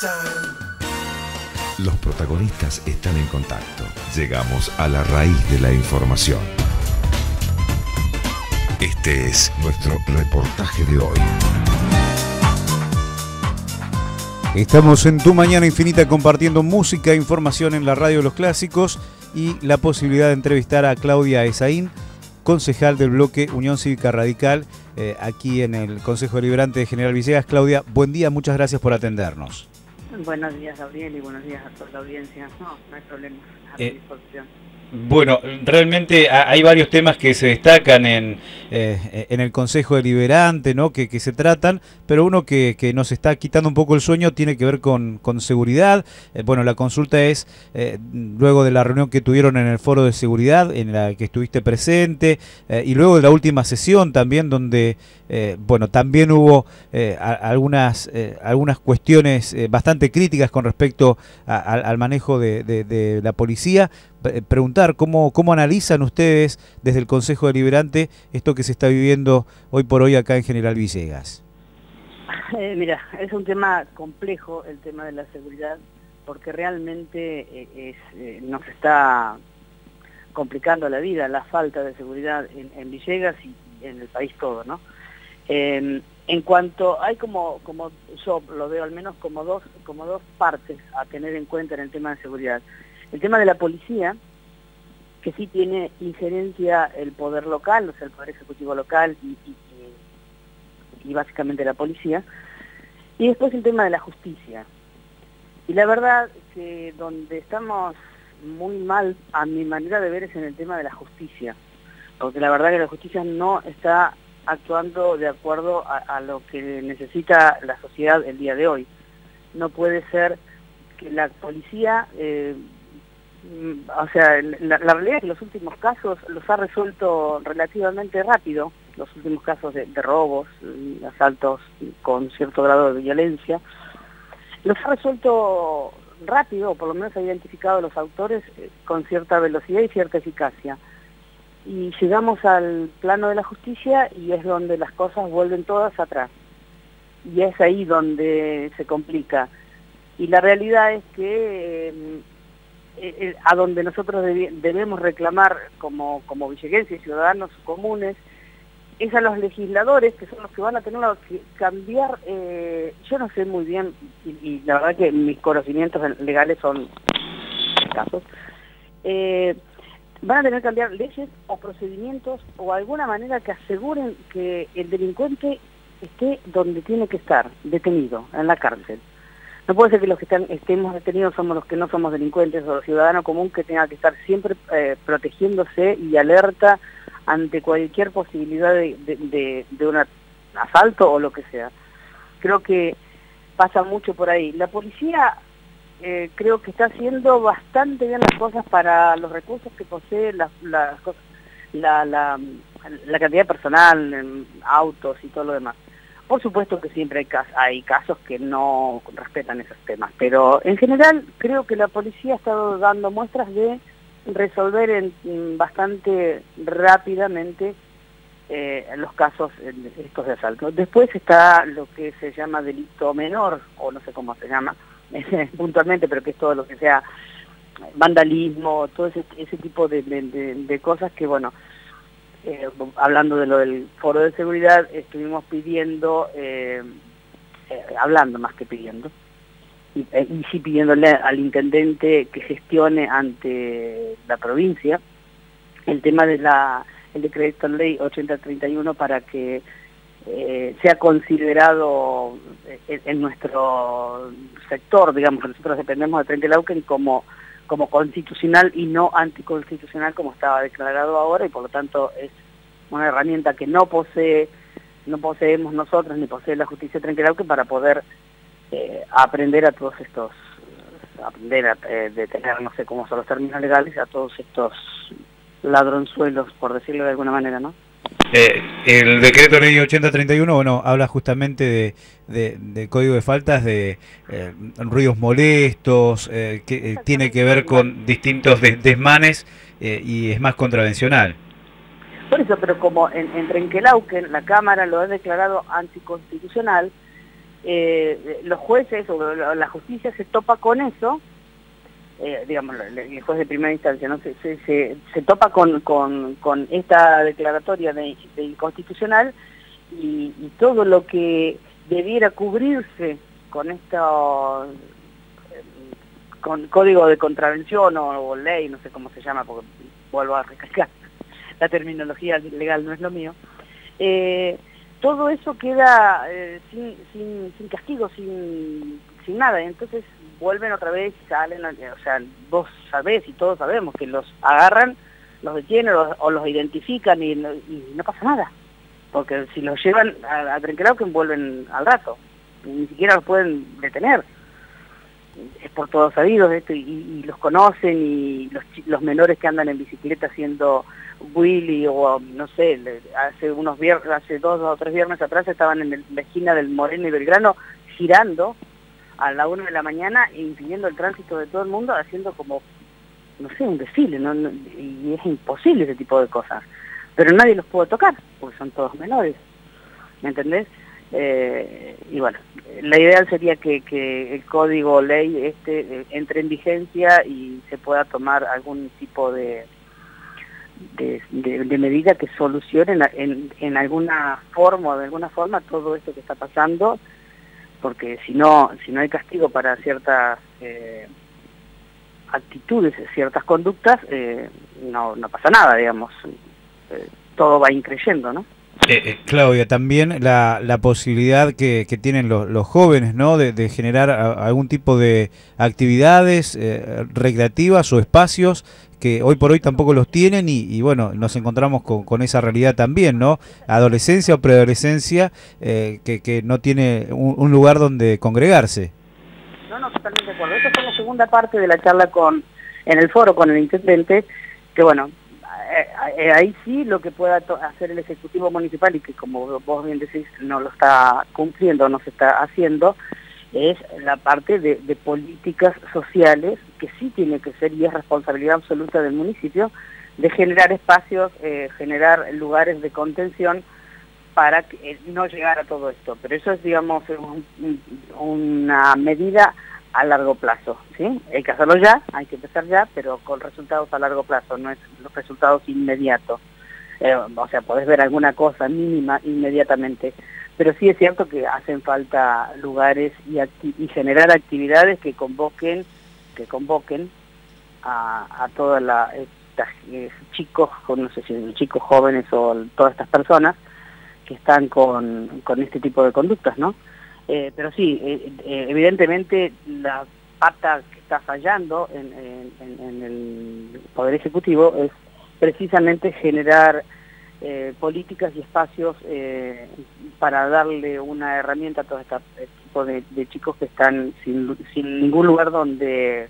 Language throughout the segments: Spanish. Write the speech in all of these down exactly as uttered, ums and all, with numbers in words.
Los protagonistas están en contacto. Llegamos a la raíz de la información. Este es nuestro reportaje de hoy. Estamos en Tu Mañana Infinita compartiendo música e información en la radio de los clásicos y la posibilidad de entrevistar a Claudia Esaín, concejal del bloque Unión Cívica Radical, eh, aquí en el Consejo Deliberante de General Villegas. Claudia, buen día, muchas gracias por atendernos. Buenos días, Gabriel, y buenos días a toda la audiencia. No, no hay problema, a tu Eh, disposición. Bueno, realmente hay varios temas que se destacan en, eh, en el Consejo Deliberante, ¿no? que, que se tratan, pero uno que, que nos está quitando un poco el sueño tiene que ver con, con seguridad. Eh, bueno, la consulta es, eh, luego de la reunión que tuvieron en el Foro de Seguridad, en la que estuviste presente, eh, y luego de la última sesión también, donde, eh, bueno, también hubo eh, a, algunas, eh, algunas cuestiones eh, bastante críticas con respecto a, a, al manejo de, de, de la policía. Preguntar cómo, cómo analizan ustedes desde el Consejo Deliberante esto que se está viviendo hoy por hoy acá en General Villegas. Eh, mira, es un tema complejo el tema de la seguridad, porque realmente eh, es, eh, nos está complicando la vida, la falta de seguridad en, en Villegas y en el país todo, ¿no? Eh, en cuanto, hay como, como yo lo veo al menos como dos, como dos partes a tener en cuenta en el tema de seguridad. El tema de la policía, que sí tiene injerencia el poder local, o sea, el poder ejecutivo local y, y, y básicamente la policía, y después el tema de la justicia. Y la verdad que donde estamos muy mal, a mi manera de ver, es en el tema de la justicia, porque la verdad que la justicia no está actuando de acuerdo a, a lo que necesita la sociedad el día de hoy. No puede ser que la policía... Eh, O sea, la, la realidad es que los últimos casos los ha resuelto relativamente rápido, los últimos casos de, de robos, asaltos con cierto grado de violencia, los ha resuelto rápido, o por lo menos ha identificado a los autores eh, con cierta velocidad y cierta eficacia. Y llegamos al plano de la justicia y es donde las cosas vuelven todas atrás. Y es ahí donde se complica. Y la realidad es que... Eh, Eh, a donde nosotros deb debemos reclamar como, como villeguenses y ciudadanos comunes, es a los legisladores, que son los que van a tener que cambiar, eh, yo no sé muy bien, y, y la verdad que mis conocimientos legales son escasos, eh, van a tener que cambiar leyes o procedimientos o alguna manera que aseguren que el delincuente esté donde tiene que estar, detenido, en la cárcel. No puede ser que los que están, estemos detenidos somos los que no somos delincuentes, o el ciudadano común que tenga que estar siempre eh, protegiéndose y alerta ante cualquier posibilidad de, de, de, de un asalto o lo que sea. Creo que pasa mucho por ahí. La policía eh, creo que está haciendo bastante bien las cosas para los recursos que posee, la, la, la, la, la cantidad de personal, autos y todo lo demás. Por supuesto que siempre hay, cas hay casos que no respetan esos temas, pero en general creo que la policía ha estado dando muestras de resolver en, en bastante rápidamente eh, los casos estos de asalto. Después está lo que se llama delito menor, o no sé cómo se llama puntualmente, pero que es todo lo que sea vandalismo, todo ese, ese tipo de, de, de, de cosas que, bueno... Eh, hablando de lo del foro de seguridad, estuvimos pidiendo, eh, eh, hablando más que pidiendo, y, eh, y sí pidiéndole al intendente que gestione ante la provincia el tema de la el decreto ley ochenta treinta y uno para que eh, sea considerado en, en nuestro sector, digamos, que nosotros dependemos de Trenquelauquen como como constitucional y no anticonstitucional como estaba declarado ahora, y por lo tanto es una herramienta que no posee, no poseemos nosotros ni posee la justicia de Trenquelauquen para poder eh, aprender a todos estos, aprender a eh, detener, no sé cómo son los términos legales, a todos estos ladronzuelos, por decirlo de alguna manera, ¿no? Eh, el decreto ley ochenta treinta y uno, bueno, habla justamente de, de, de código de faltas, de eh, ruidos molestos, eh, que eh, tiene que ver con distintos des desmanes eh, y es más contravencional. Por eso, pero como en, en Trenquelauquen la Cámara lo ha declarado anticonstitucional, eh, los jueces o la justicia se topa con eso, eh, digamos, el juez de primera instancia, ¿no? se, se, se, se topa con, con, con esta declaratoria de, de inconstitucional y, y todo lo que debiera cubrirse con esto, con código de contravención o, o ley, no sé cómo se llama, porque vuelvo a recalcar, la terminología legal no es lo mío, eh, todo eso queda eh, sin, sin, sin castigo, sin, sin nada, entonces vuelven otra vez y salen, o sea, vos sabés y todos sabemos que los agarran, los detienen o, o los identifican y no, y no pasa nada, porque si los llevan a, a Trenquelauquen vuelven al rato, ni siquiera los pueden detener. Es por todos sabidos esto, y, y los conocen, y los, los menores que andan en bicicleta haciendo Willy o no sé, hace unos viernes, hace dos o tres viernes atrás estaban en el, la esquina del Moreno y Belgrano girando a la una de la mañana e impidiendo el tránsito de todo el mundo, haciendo como, no sé, un desfile, ¿no? Y es imposible ese tipo de cosas, pero nadie los puede tocar porque son todos menores, ¿me entendés? Eh, y bueno, la ideal sería que, que el código ley este eh, entre en vigencia y se pueda tomar algún tipo de, de, de, de medida que solucione en, en alguna forma o de alguna forma todo esto que está pasando, porque si no, si no hay castigo para ciertas eh, actitudes, ciertas conductas, eh, no, no pasa nada, digamos, eh, todo va increyendo, ¿no? Eh, eh, Claudia, también la, la posibilidad que, que tienen los, los jóvenes, ¿no? de, de generar a, algún tipo de actividades eh, recreativas o espacios que hoy por hoy tampoco los tienen y, y bueno, nos encontramos con, con esa realidad también, ¿no? Adolescencia o preadolescencia eh, que, que no tiene un, un lugar donde congregarse. No, no, totalmente de acuerdo. Esta fue la segunda parte de la charla con en el foro con el intendente, que bueno, Eh, ahí sí lo que pueda hacer el Ejecutivo Municipal, y que como vos bien decís no lo está cumpliendo, no se está haciendo, es la parte de, de políticas sociales, que sí tiene que ser y es responsabilidad absoluta del municipio, de generar espacios, eh, generar lugares de contención para que, eh, no llegar a todo esto. Pero eso es, digamos, un, una medida a largo plazo, ¿sí? Hay que hacerlo ya, hay que empezar ya, pero con resultados a largo plazo, no es los resultados inmediatos. Eh, o sea, podés ver alguna cosa mínima inmediatamente, pero sí es cierto que hacen falta lugares y, y generar actividades que convoquen, que convoquen a, a todas las eh, chicos, no sé si chicos jóvenes o todas estas personas que están con, con este tipo de conductas, ¿no? Eh, pero sí, eh, eh, evidentemente la pata que está fallando en, en, en el Poder Ejecutivo es precisamente generar eh, políticas y espacios eh, para darle una herramienta a todo este tipo de, de chicos que están sin, sin ningún lugar donde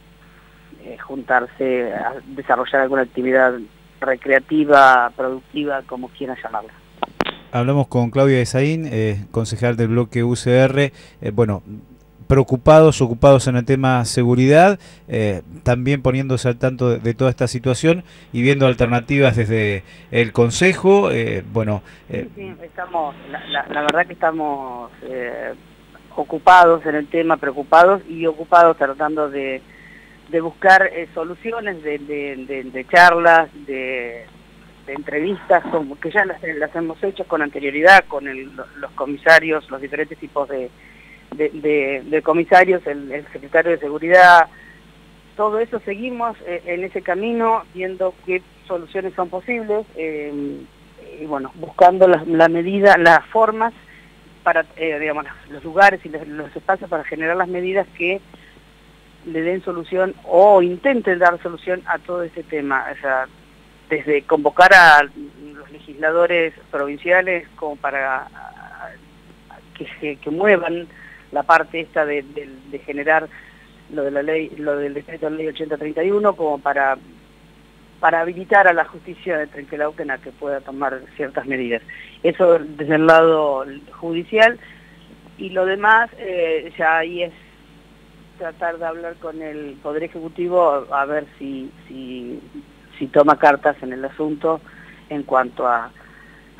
eh, juntarse, a desarrollar alguna actividad recreativa, productiva, como quieran llamarla. Hablamos con Claudia Esaín, eh, concejal del bloque U C R, eh, bueno, preocupados, ocupados en el tema seguridad, eh, también poniéndose al tanto de, de toda esta situación y viendo alternativas desde el Consejo, eh, bueno... Eh, sí, sí, estamos, la, la, la verdad que estamos eh, ocupados en el tema, preocupados y ocupados tratando de, de buscar eh, soluciones, de, de, de, de charlas, de... de entrevistas, como que ya las, las hemos hecho con anterioridad con el, los comisarios, los diferentes tipos de, de, de, de comisarios, el, el secretario de Seguridad, todo eso seguimos eh, en ese camino, viendo qué soluciones son posibles, eh, y bueno, buscando la, la medida, las formas para, eh, digamos, los lugares y los, los espacios para generar las medidas que le den solución o intenten dar solución a todo ese tema, o sea, desde convocar a los legisladores provinciales como para a, a, que, que muevan la parte esta de, de, de generar lo de la ley, lo del decreto de ley ochenta treinta y uno, como para para habilitar a la justicia de Trenquelauquen a que pueda tomar ciertas medidas. Eso desde el lado judicial, y lo demás eh, ya ahí es tratar de hablar con el Poder Ejecutivo a ver si, si, si toma cartas en el asunto en cuanto a,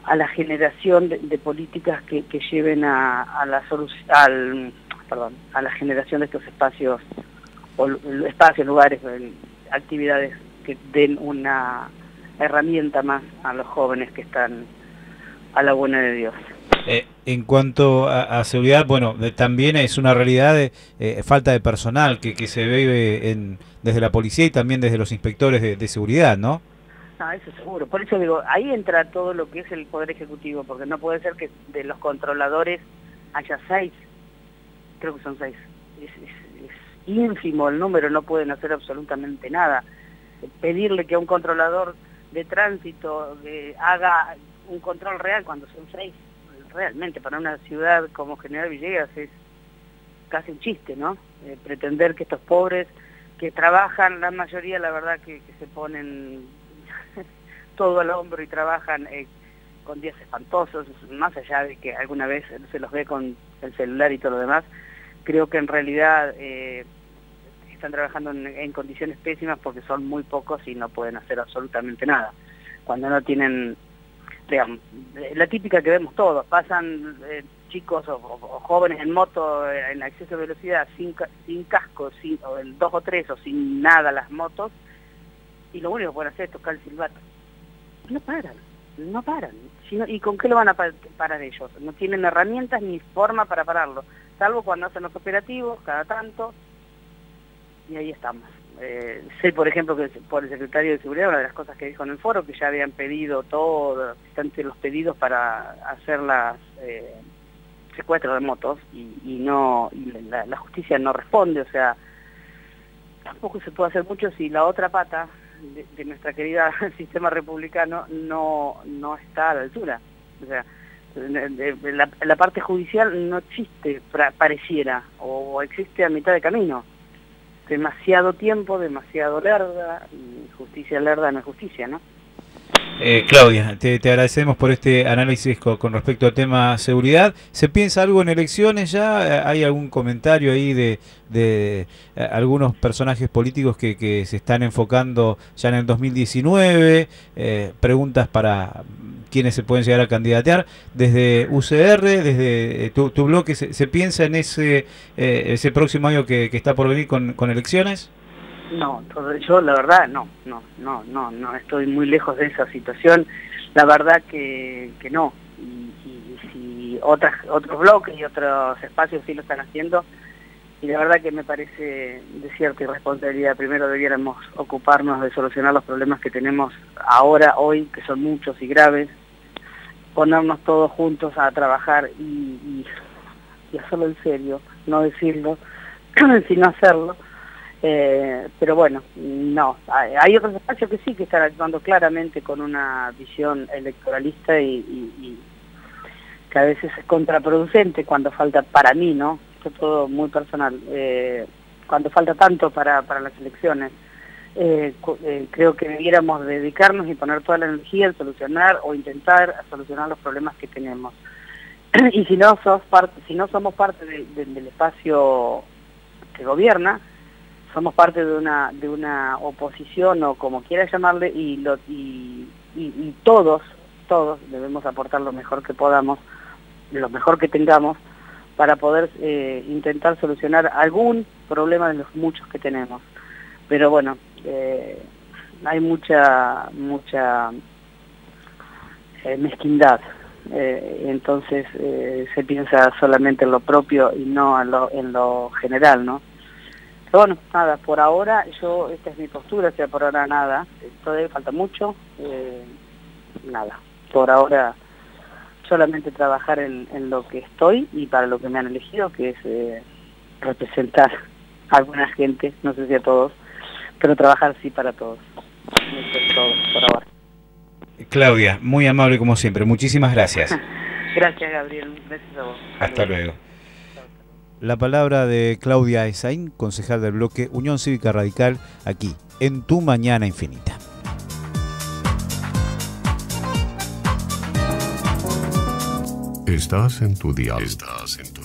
a la generación de, de políticas que, que lleven a, a la solución, al, perdón, a la generación de estos espacios, o espacios, lugares, actividades que den una herramienta más a los jóvenes que están a la buena de Dios. Eh, en cuanto a, a seguridad, bueno, de, también es una realidad de eh, falta de personal que, que se ve en, desde la policía y también desde los inspectores de, de seguridad, ¿no? No, eso seguro. Por eso digo, ahí entra todo lo que es el Poder Ejecutivo, porque no puede ser que de los controladores haya seis, creo que son seis. Es, es, es ínfimo el número, no pueden hacer absolutamente nada. Pedirle que a un controlador de tránsito eh, haga un control real cuando son seis, realmente para una ciudad como General Villegas es casi un chiste, ¿no? Eh, pretender que estos pobres que trabajan, la mayoría la verdad que, que se ponen todo al hombro y trabajan eh, con días espantosos, más allá de que alguna vez se los ve con el celular y todo lo demás, creo que en realidad eh, están trabajando en, en condiciones pésimas porque son muy pocos y no pueden hacer absolutamente nada. Cuando no tienen, digamos, la típica que vemos todos, pasan eh, chicos o, o, o jóvenes en moto eh, en exceso de velocidad, sin, sin casco, sin, o el dos o tres o sin nada las motos, y lo único que pueden hacer es tocar el silbato. No paran, no paran. ¿Y con qué lo van a parar ellos? No tienen herramientas ni forma para pararlo, salvo cuando hacen los operativos, cada tanto, y ahí estamos. Eh, sé, por ejemplo, que por el secretario de Seguridad, una de las cosas que dijo en el foro, que ya habían pedido todo, están entre los pedidos para hacer las eh, secuestros de motos, y, y no y la, la justicia no responde, o sea, tampoco se puede hacer mucho si la otra pata de, de nuestra querida sistema republicano no, no está a la altura. O sea, la, la parte judicial no existe, pareciera, o existe a mitad de camino. Demasiado tiempo, demasiado lerda, y justicia lerda no es justicia, ¿no? Eh, Claudia, te, te agradecemos por este análisis con, con respecto al tema seguridad. ¿Se piensa algo en elecciones ya? ¿Hay algún comentario ahí de, de eh, algunos personajes políticos que, que se están enfocando ya en el dos mil diecinueve? Eh, preguntas para quienes se pueden llegar a candidatear. Desde U C R, desde eh, tu, tu bloque, ¿se, se piensa en ese eh, ese próximo año que, que está por venir con, con elecciones? No, yo la verdad no, no, no, no, no, estoy muy lejos de esa situación, la verdad que, que no, y, y, y si otras, otros bloques y otros espacios sí lo están haciendo, y la verdad que me parece de cierta irresponsabilidad. Primero debiéramos ocuparnos de solucionar los problemas que tenemos ahora, hoy, que son muchos y graves, ponernos todos juntos a trabajar y, y, y hacerlo en serio, no decirlo, sino hacerlo. Eh, pero bueno, no, hay, hay otros espacios que sí que están actuando claramente con una visión electoralista y, y, y que a veces es contraproducente cuando falta, para mí, ¿no? Esto es todo muy personal, eh, cuando falta tanto para, para las elecciones, eh, eh, creo que debiéramos dedicarnos y poner toda la energía en solucionar o intentar solucionar los problemas que tenemos. Y si no, sos parte, si no somos parte de, de, del espacio que gobierna, somos parte de una de una oposición o como quiera llamarle, y, lo, y, y, y todos, todos debemos aportar lo mejor que podamos, lo mejor que tengamos, para poder eh, intentar solucionar algún problema de los muchos que tenemos. Pero bueno, eh, hay mucha, mucha eh, mezquindad, eh, entonces eh, se piensa solamente en lo propio y no en lo, en lo general, ¿no? Pero bueno, nada, por ahora, yo, esta es mi postura, o sea, por ahora nada, todavía falta mucho, eh, nada, por ahora solamente trabajar en, en lo que estoy y para lo que me han elegido, que es eh, representar a alguna gente, no sé si a todos, pero trabajar sí para todos. Eso es todo por ahora. Claudia, muy amable como siempre, muchísimas gracias. Gracias, Gabriel, gracias a vos. Hasta luego. La palabra de Claudia Esaín, concejal del bloque Unión Cívica Radical, aquí, en Tu Mañana Infinita. Estás en tu dial. Estás en tu